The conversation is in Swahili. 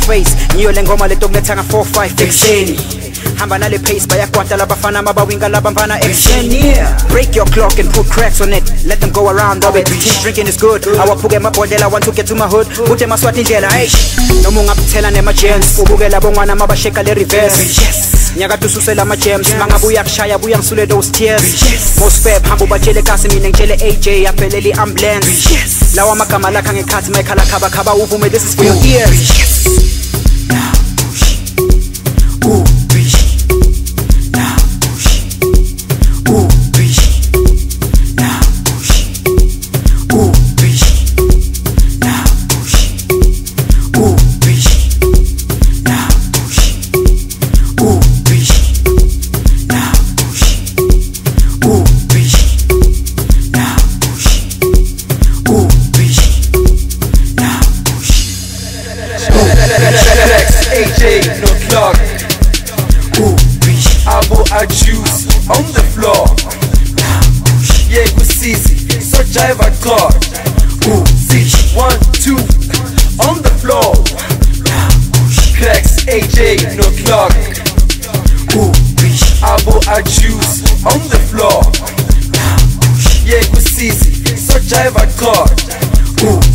face ngiyo lengoma letokuletha nga 4-5 ekseni hamba nale pace bayakwata labafana mabawinga labamfana ekseni break your clock and put cracks on it let them go around of it keep drinking is good awaphuke amabhodlela want to get to my hood uthe maswati indlela hey noma ungaphithela nema-gems ubukela bongwana mabasheka le reverse nyakade ususela ama-gems mangabuya kushaya buya ngisule those tears most fab hamba ubatshele kasi mina ngitshele AJ yaphelela i-ambulance lawa amagama lakha ngekhathi mayikhala khabakhaba uvume this is for your ears AJ, no clock. Abo a juice on the floor. Yeah, kusisi, so jive a car. 1, 2 on the floor. Cracks AJ, no clock. Abo a juice on the floor. Yeah, kusisi, so jive a car.